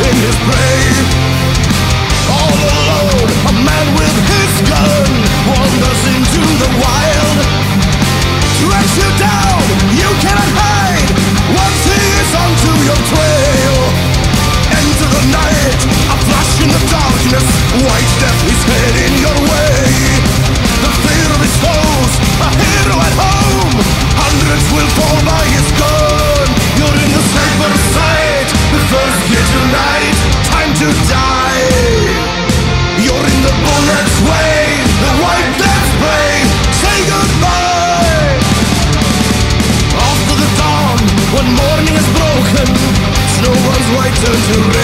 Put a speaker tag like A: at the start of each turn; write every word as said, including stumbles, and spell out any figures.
A: in his prey. All alone, a man with his gun wanders into the wild, tracks you down, you cannot hide once he is onto your trail. Into the night, a flash in the darkness, white death is heading your way. The fear of his foes, a hero at home, hundreds will fall by his gun. You're in the sniper's sight, the first hit tonight, time to die. You're in the bullet's way, the white death's prey, say goodbye. After the dawn, when morning is broken, snow runs white turn to red.